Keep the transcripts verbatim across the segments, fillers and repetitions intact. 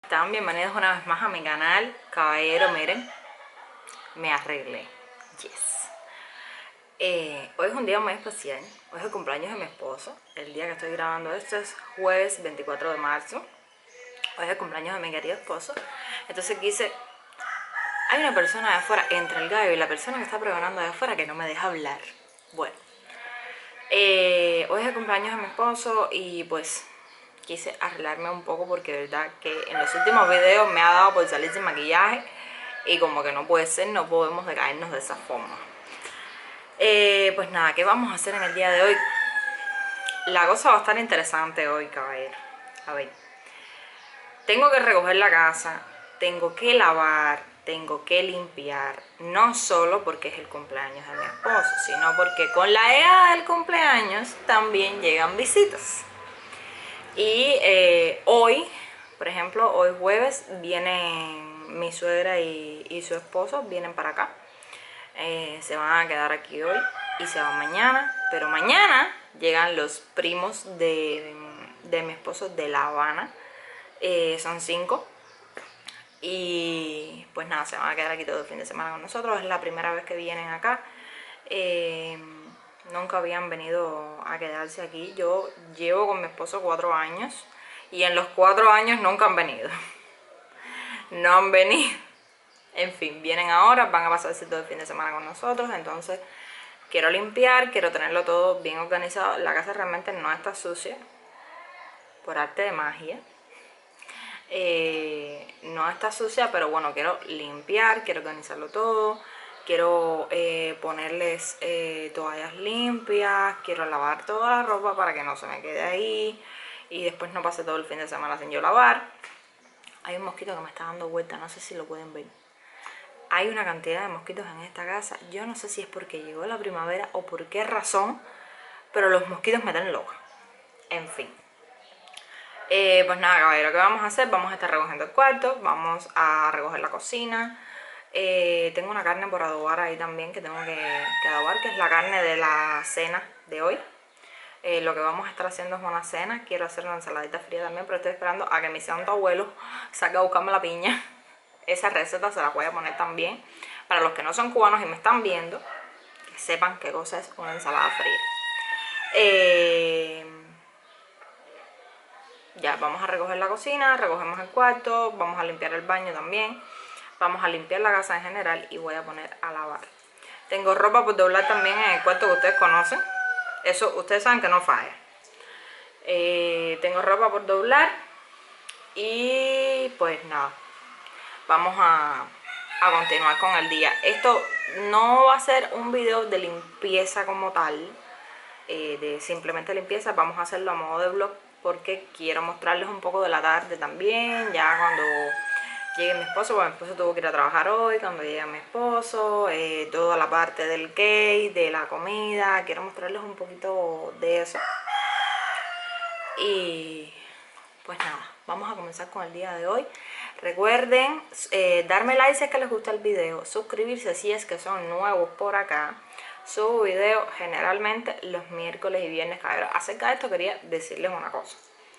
están? Bienvenidos una vez más a mi canal. Caballero, miren, me arreglé. Yes. Eh, hoy es un día muy especial. Hoy es el cumpleaños de mi esposo. El día que estoy grabando esto es jueves veinticuatro de marzo. Hoy es el cumpleaños de mi querido esposo. Entonces quise... Hay una persona de afuera, entre el gallo y la persona que está pregonando de afuera, que no me deja hablar. Bueno, eh, hoy es el cumpleaños de mi esposo y pues quise arreglarme un poco porque de verdad que en los últimos videos me ha dado por salir sin maquillaje y como que no puede ser, no podemos decaernos de esa forma. Eh, pues nada, ¿qué vamos a hacer en el día de hoy? La cosa va a estar interesante hoy, caballero. A ver, tengo que recoger la casa, tengo que lavar, tengo que limpiar, no solo porque es el cumpleaños de mi esposo, sino porque con la llegada del cumpleaños también llegan visitas. Y eh, hoy, por ejemplo, hoy jueves vienen mi suegra y, y su esposo, vienen para acá. Eh, se van a quedar aquí hoy y se van mañana. Pero mañana llegan los primos de, de mi esposo de La Habana. Eh, son cinco. Y pues nada, se van a quedar aquí todo el fin de semana con nosotros. Es la primera vez que vienen acá. Eh, nunca habían venido a quedarse aquí. Yo llevo con mi esposo cuatro años y en los cuatro años nunca han venido. No han venido. En fin, vienen ahora, van a pasarse todo el fin de semana con nosotros. Entonces quiero limpiar, quiero tenerlo todo bien organizado. La casa realmente no está sucia, por arte de magia. Eh, no está sucia, pero bueno, quiero limpiar, quiero organizarlo todo. Quiero eh, ponerles eh, toallas limpias, quiero lavar toda la ropa para que no se me quede ahí y después no pase todo el fin de semana sin yo lavar. Hay un mosquito que me está dando vuelta, no sé si lo pueden ver. Hay una cantidad de mosquitos en esta casa, yo no sé si es porque llegó la primavera o por qué razón, pero los mosquitos me dan loca. En fin. Eh, pues nada, caballero, ¿qué vamos a hacer? Vamos a estar recogiendo el cuarto, vamos a recoger la cocina. Eh, tengo una carne por adobar ahí también que tengo que, que adobar, que es la carne de la cena de hoy. Eh, lo que vamos a estar haciendo es una cena. Quiero hacer una ensaladita fría también, pero estoy esperando a que mi santo abuelo salga a buscarme la piña. Esa receta se la voy a poner también para los que no son cubanos y me están viendo, que sepan qué cosa es una ensalada fría. Eh, ya, vamos a recoger la cocina, recogemos el cuarto, vamos a limpiar el baño también. Vamos a limpiar la casa en general y voy a poner a lavar. Tengo ropa por doblar también en el cuarto que ustedes conocen. Eso ustedes saben que no falla. Eh, tengo ropa por doblar. Y pues nada. Vamos a, a continuar con el día. Esto no va a ser un video de limpieza como tal. Eh, de simplemente limpieza. Vamos a hacerlo a modo de vlog. Porque quiero mostrarles un poco de la tarde también. Ya cuando... llegue mi esposo, porque mi esposo tuvo que ir a trabajar hoy. Cuando llegue mi esposo, eh, toda la parte del cake, de la comida, quiero mostrarles un poquito de eso. Y pues nada, vamos a comenzar con el día de hoy. Recuerden eh, darme like si es que les gusta el video, suscribirse si es que son nuevos por acá. Subo video generalmente los miércoles y viernes, cabros. Acerca de esto quería decirles una cosa.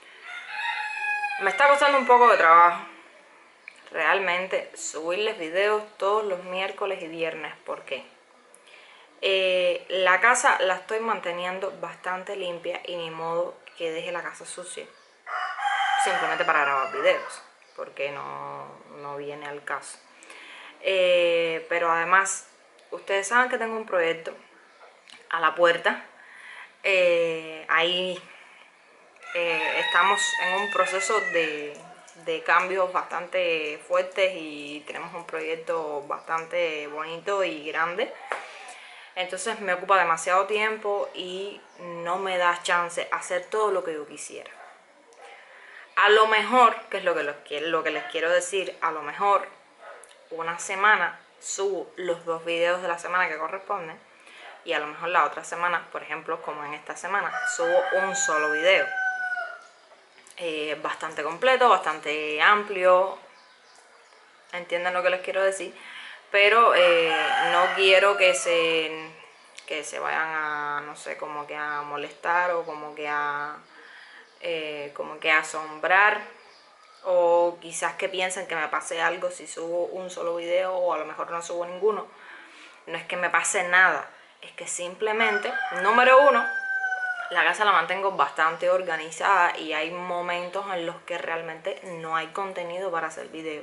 Me está costando un poco de trabajo realmente subirles videos todos los miércoles y viernes. ¿Por qué? Eh, la casa la estoy manteniendo bastante limpia y ni modo que deje la casa sucia simplemente para grabar videos, porque no, no viene al caso. Eh, pero además, ustedes saben que tengo un proyecto a la puerta. Eh, ahí eh, estamos en un proceso de... de cambios bastante fuertes y tenemos un proyecto bastante bonito y grande. Entonces me ocupa demasiado tiempo y no me da chance a hacer todo lo que yo quisiera. A lo mejor, que es lo que, los, lo que les quiero decir, a lo mejor una semana subo los dos videos de la semana que corresponden y a lo mejor la otra semana, por ejemplo como en esta semana, subo un solo video. Eh, bastante completo, bastante amplio, entienden lo que les quiero decir, pero eh, no quiero que se que se vayan a, no sé, como que a molestar o como que a eh, como que a asombrar o quizás que piensen que me pase algo si subo un solo video o a lo mejor no subo ninguno. No es que me pase nada, es que simplemente, número uno, la casa la mantengo bastante organizada y hay momentos en los que realmente no hay contenido para hacer video.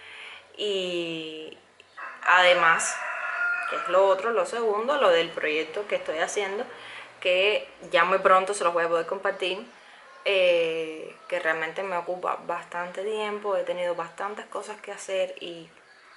Y además, que es lo otro, lo segundo, lo del proyecto que estoy haciendo, que ya muy pronto se los voy a poder compartir, eh, que realmente me ocupa bastante tiempo, he tenido bastantes cosas que hacer y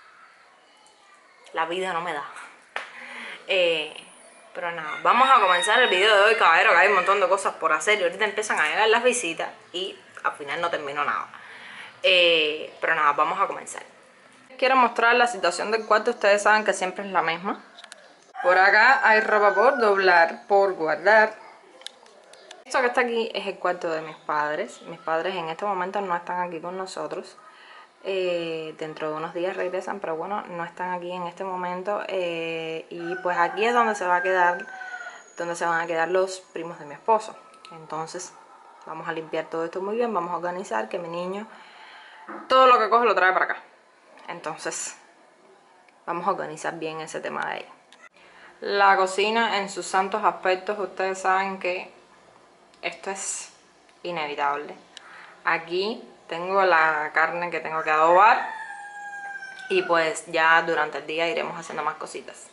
la vida no me da. Eh, pero nada, vamos a comenzar el video de hoy, caballero, que hay un montón de cosas por hacer y ahorita empiezan a llegar las visitas y al final no termino nada. Eh, pero nada, vamos a comenzar. Quiero mostrar la situación del cuarto, ustedes saben que siempre es la misma. Por acá hay ropa por doblar, por guardar. Esto que está aquí es el cuarto de mis padres. Mis padres en este momento no están aquí con nosotros. Eh, dentro de unos días regresan, pero bueno, no están aquí en este momento. Eh, y pues aquí es donde se va a quedar, donde se van a quedar los primos de mi esposo. Entonces vamos a limpiar todo esto muy bien, vamos a organizar que mi niño todo lo que coge lo trae para acá. Entonces vamos a organizar bien ese tema de ahí. La cocina en sus santos aspectos, ustedes saben que esto es inevitable. Aquí tengo la carne que tengo que adobar y pues ya durante el día iremos haciendo más cositas.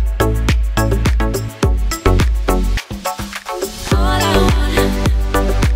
All I want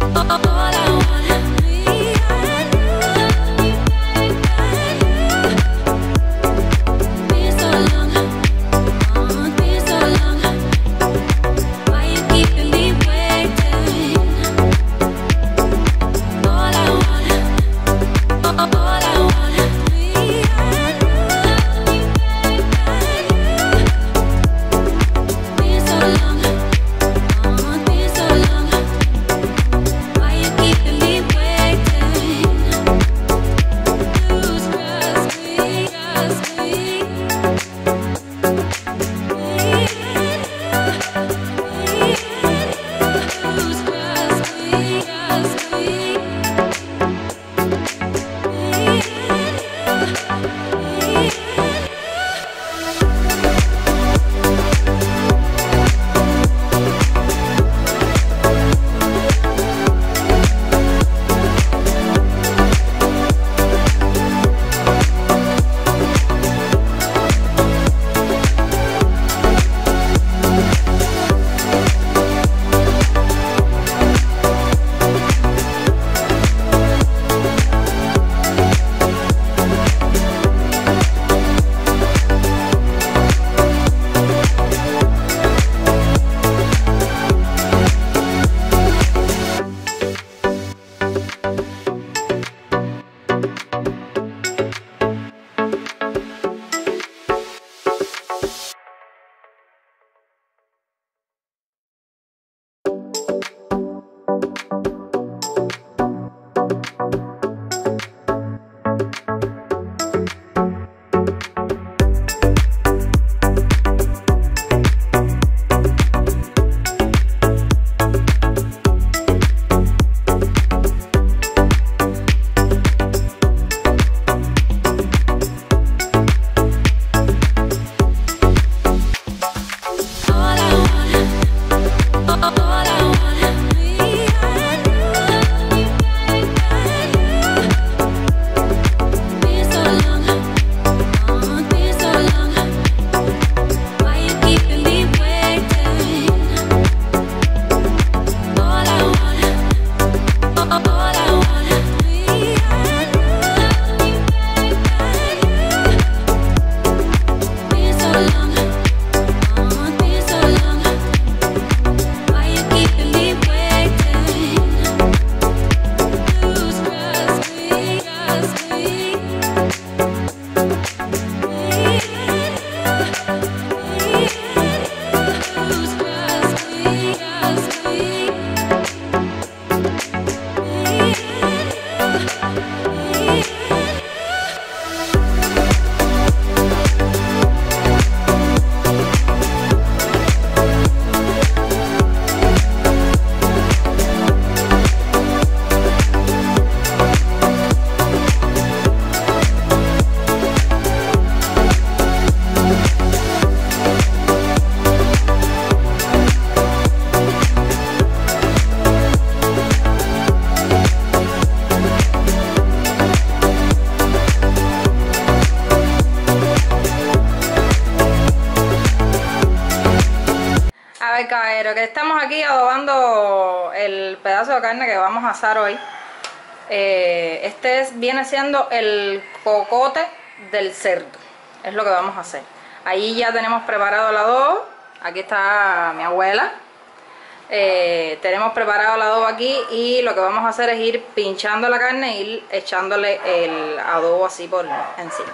Ay, Caero, que estamos aquí adobando el pedazo de carne que vamos a asar hoy. Eh, este es, viene siendo el cocote del cerdo. Es lo que vamos a hacer. Ahí ya tenemos preparado el adobo. Aquí está mi abuela. Eh, tenemos preparado el adobo aquí y lo que vamos a hacer es ir pinchando la carne e ir echándole el adobo así por encima.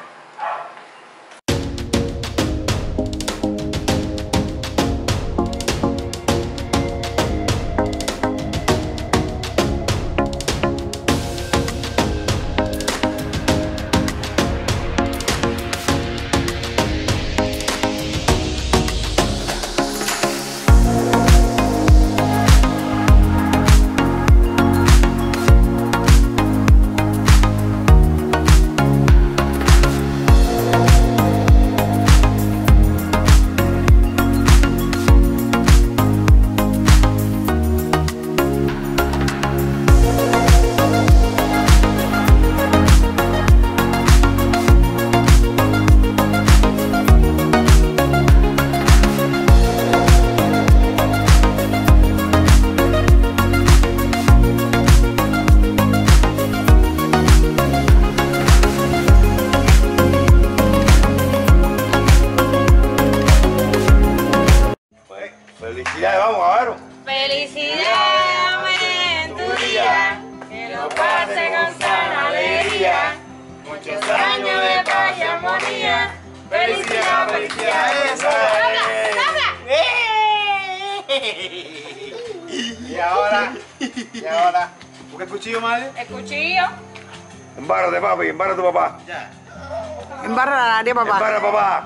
Felicidades, vamos, Avaro. Felicidades en tu día, que lo pase con sana alegría, muchos años de paz y armonía. Felicidad, felicidad, eso. Y ahora, y ahora, ¿busca el cuchillo, madre? El cuchillo. Embárrate, papi, embarra a tu papá. Ya. Embarra la nariz, papá. Embarra a papá.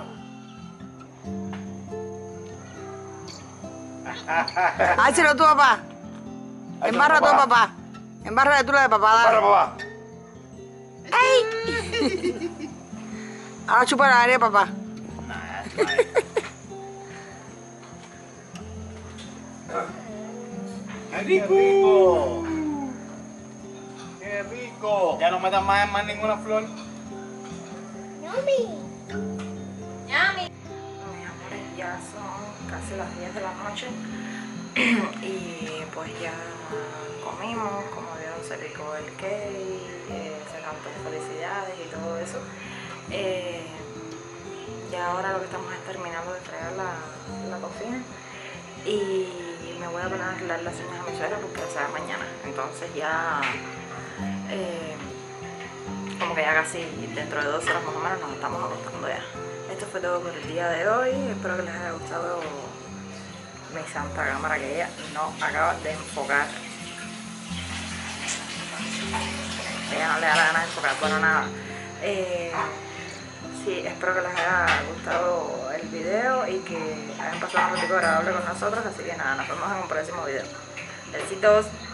Hácelo tú, papá. Embarra tú, papá. Embarra tú la de papá. Embarra a Dale. papá. Ahora chupa la nariz, papá. ¡Qué rico! ¡Qué rico! Ya no metas más, más ninguna flor. Yummy. Mis amores, ya son casi las diez de la noche y pues ya comimos, como vieron se picó el cake, eh, se cantó felicidades y todo eso. Eh, ya ahora lo que estamos es terminando de fregar la, la cocina y me voy a poner a arreglar las uñas a mi suegra porque será mañana, entonces ya eh, como que ya casi dentro de dos horas más o menos nos estamos acostando ya. Esto fue todo por el día de hoy, espero que les haya gustado mi santa cámara que ella no acaba de enfocar. Ella no le da la gana de enfocar, bueno nada. Eh, sí, espero que les haya gustado el video y que hayan pasado un ratito agradable con nosotros, así que nada, nos vemos en un próximo video. Besitos.